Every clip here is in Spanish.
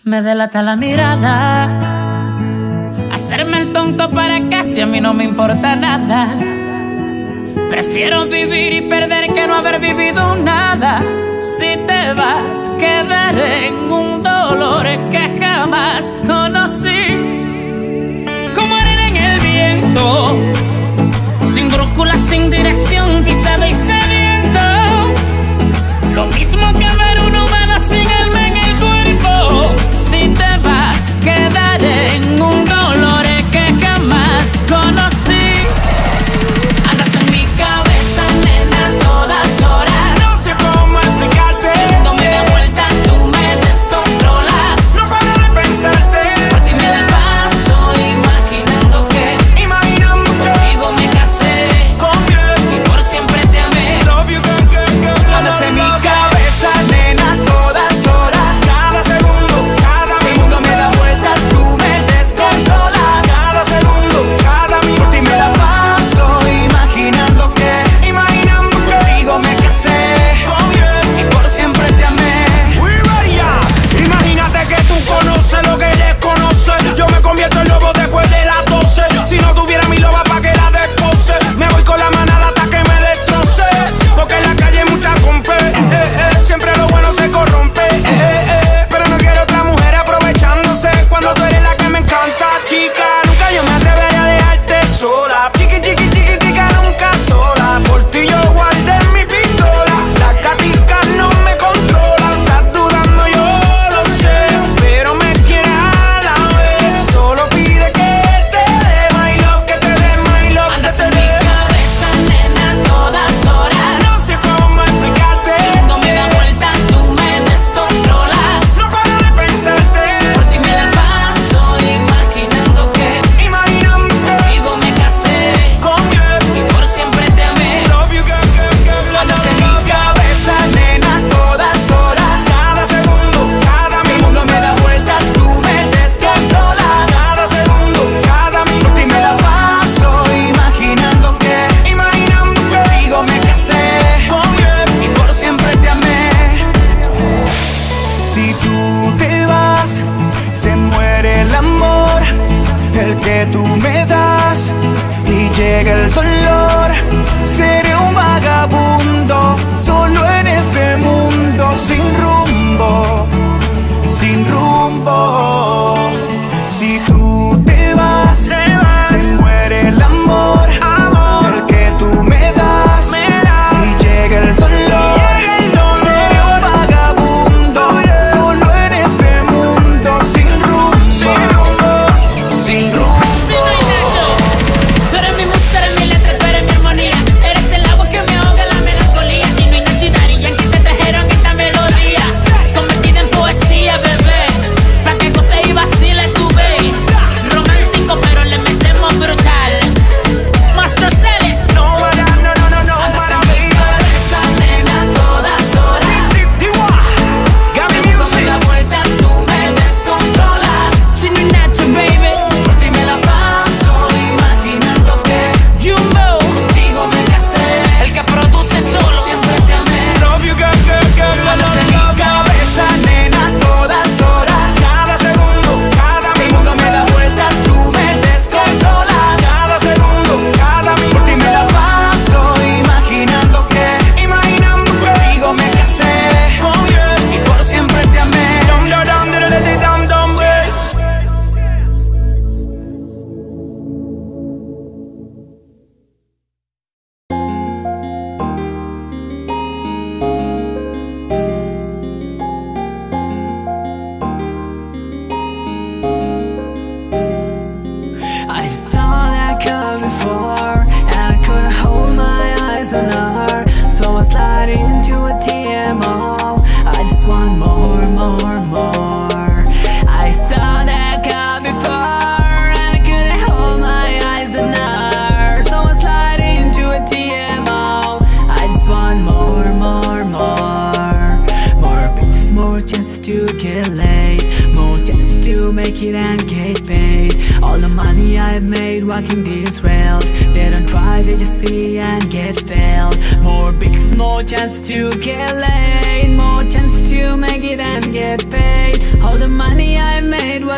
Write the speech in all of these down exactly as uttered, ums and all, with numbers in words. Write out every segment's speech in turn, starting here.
Me delata la mirada, hacerme el tonto para casi a mí no me importa nada. Prefiero vivir y perder que no haber vivido nada. Si te vas, quedaré en un dolor que jamás conocí. Como arena en el viento, sin brújula, sin dirección, pisado y sediento. Lo mismo que ver un humano sin alma en el cuerpo. Si te vas, quedaré en un dolor que jamás conocí. Andas en mi cabeza, nena, a todas horas. No sé cómo explicarte. Dándome de vuelta, tú me descontrolas. No paro de pensarte. Por ti me la paso imaginando que, Imaginando que contigo me casé con él. y por siempre te amé. Love you, girl, girl, girl. Andas en mi cabeza, nena, a todas horas. Cada segundo, cada Mi mundo minuto. me da vueltas, tú me descontrolas. Cada segundo, cada Por minuto. ti me la paso imaginando que Imaginando que contigo me casé con él. y por siempre te amé. We ready, yeah. Imagínate que tú conoces lo que desconoce. Yo me convierto en lobo después de las doce. Si no tuviera mi loba pa' que la despose, me voy con la manada hasta que me destroce. Porque en la calle hay mucha compe, eh, eh. Siempre lo bueno se corrompe, eh, eh. Pero no quiero otra mujer aprovechándose cuando tú eres la que me encanta, chica. Nunca yo me atrevería a dejarte sola. Chiqui, chiqui, chiquitica, nunca sola. Por ti yo guardé mi pistola. Las gaticas no me controlan. Estás dudando, yo lo sé, pero me quieres a la vez. Solo pide que te dé my love, que te dé my love, que Andas te en mi dé. cabeza, nena, a todas horas. No sé cómo explicarte. Dándome de vuelta, tú me descontrolas. No paro de pensarte. Por ti me la paso imaginando que Imaginando que contigo me casé con él. y por siempre te amé. Love you, girl, girl, girl. Andas en mi cabeza, nena, a todas horas. Cada segundo, cada Mi minuto. mundo me da vueltas, tú me descontrolas. Cada segundo, cada Por minuto. ti me la paso imaginando que Imaginando que contigo me casé con él. y por siempre te amé. Si tú te vas, se muere el amor, el que tú me das, y llega el dolor. Seré un vagabundo, solo en este mundo, sin rumbo, sin rumbo. Si tú te vas, Te vas. se muere el amor, Amor. el que tú me das, Me das. y llega el dolor. Llega el dolor. Seré un vagabundo, Oh, yeah. solo en este mundo, sin rumbo, Sin rumbo. sin Si rumbo. no hay Nacho, tú eres mi música, eres mi letra, tú eres mi armonía. Eres el agua que me ahoga la melancolía. Si no hay Nacho y Daddy Yankee te trajeron esta melodía, convertida en poesía, bebé. Pa' que goce y vacile tu baby. Romántico, pero le metemos brutal. Monstruo Celes. No, para, no, no, no, no, Andas para en mi mí. cabeza, nena, a todas horas. Gaby Me Music. da vuelta, tú me descontrolas. Si no hay Nacho, baby, por ti me la paso imaginando que Jumbo, contigo me casé. El que produce solo, siempre te amé. Love you, girl, girl, girl. Andas en mi cabeza, nena, a todas horas. Cada segundo, cada Mi minuto. mundo me da vueltas, tú me descontrolas. Cada segundo, cada Por minuto. ti me la paso imaginando que Imaginando que contigo me casé con él. y por siempre te amé. Dum, dum, dum, dum, dum, dum, dum, way. I saw that girl before, and I couldn't hold my eyes on her. So I slide into a T M O. I just want more, more, more. I saw that girl before, and I couldn't hold my eyes on her. So I slide into a T M O. I just want more, more, more. More bitches, more chances to get laid, more chances to make it and get paid. All the money I've made walking these rails, they don't try, they just see and get failed. More big, more chance to get laid, more chance to make it and get paid. All the money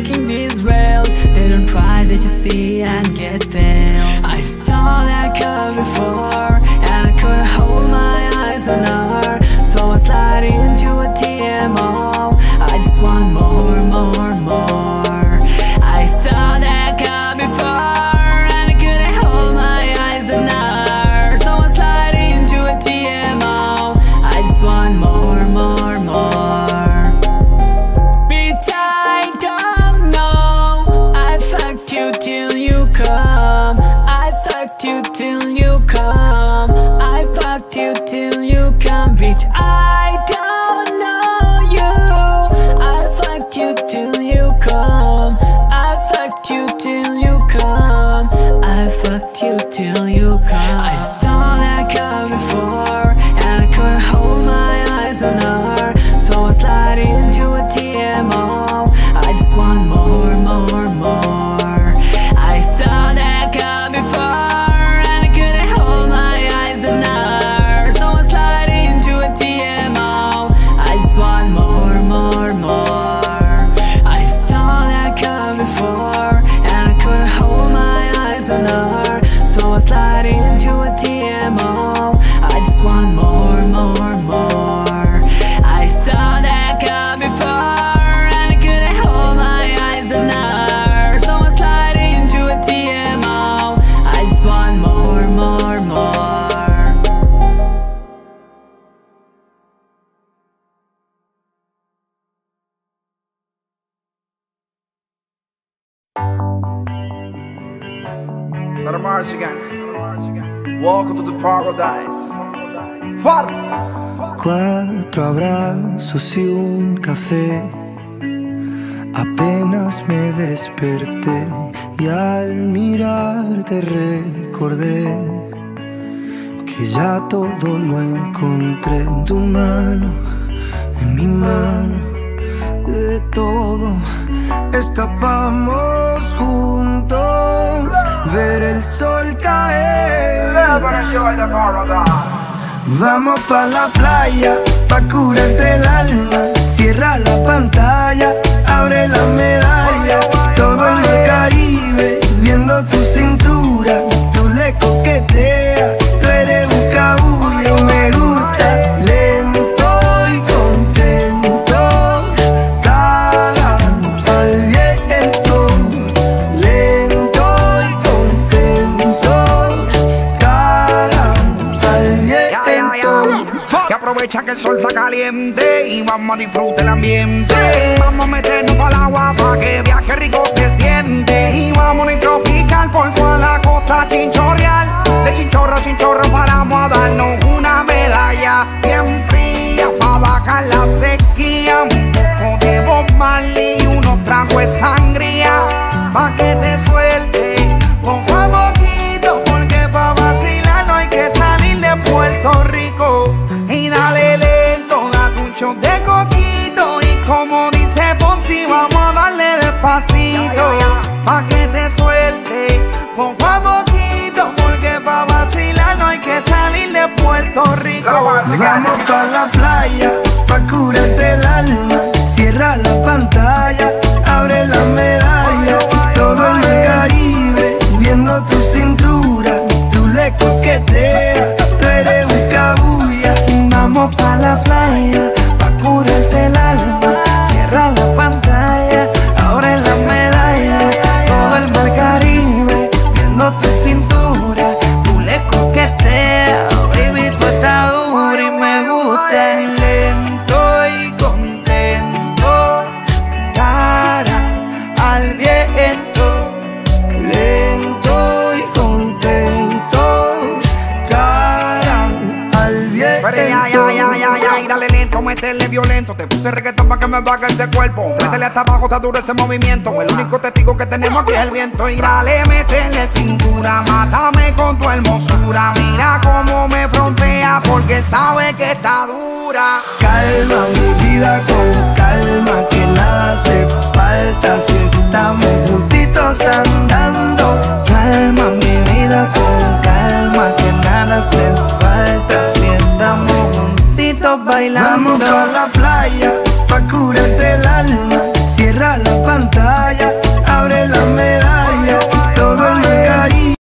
walking these rails. They don't try, they just see and get failed. I saw that girl before, and I couldn't hold my eyes on her. So I slide into a T M O. I just want more, more, more. I saw that girl before, and I couldn't hold my eyes on her. So I slide into a T M O. I just want more, more, more. Bitch, I don't know. I fucked you till you come. I fucked you till you come. I fucked you till you come. Bitch, I don't know you. I fucked you till you come. I fucked you till you come. I fucked you till you come. I saw that girl before, and I couldn't hold my eyes on her. So I slide into a T M O. I just want more, more, more. I saw that girl before, and I couldn't hold my eyes on her. So I slide into a T M O. I just want more, more, more. I saw that girl before, and I couldn't hold my eyes on her. So I slide into a T M O. I just want more, more, more. I saw that girl before, and I couldn't hold my eyes on her. So I slide into a T M O. I just want more, more, more. Let 'em march again. Welcome to the paradise. Far. Cuatro abrazos y un café. Apenas me desperté y al mirarte recordé que ya todo lo encontré en tu mano, en mi mano. De todo escapamos juntos, ver el sol caer. Vamos pa' la playa, pa' curarte el alma. Cierra la pantalla, abre la medalla. Todo el mar Caribe, viendo tu cintura. Tú le coqueteas, tú eres un cabullo. Me gusta lento y contento. Cara al viento, lento y contento. Cara al viento. Que aprovecha que el sol está caliente y vamos a disfrutar el ambiente. Vamos a meternos para el agua para que vea que rico se siente. Y vamos a tropical por toda la costa chinchorreal. De chinchorro a chinchorro paramos a darnos una medalla bien fría para bajar la sequía. Un poco de Bob Marley y unos tragos de sangría pa' que te suelte poco a poquito, porque pa' vacilar no hay que salir de Puerto Rico. Y dale lento, date un shot de coquito. Y como dice Fonsi, vamos a darle despacito pa' que te suelte poco a poquito, porque pa' vacilar no hay que salir de Puerto Rico. Vamos pa' la playa, pa' curarte el alma. Cierra la pantalla, abre la medalla. Todo el mar Caribe, viendo tu cintura. Tú le coqueteas, tú eres un cabulla. Vamos pa' la playa, pa' curarte el alma. Cierra la pantalla, abre la medalla. Todo el mar Caribe, viendo tu cintura. Tú le coqueteas, baby, tú estás dura y me gusta. Lento y contento, cara al viento. Lento y contento, cara al viento. Pero ya, ya, ya, ya, ya, y dale lento, métele violento. Te puse reggaetón pa' que me baje ese cuerpo. Métele hasta abajo, está duro ese movimiento. El único testigo que tenemos aquí es el viento. Y dale, métele cintura, mátame con tu hermosura. Mira cómo me frontea, porque sabe que está dura. Calma mi vida con calma, que nada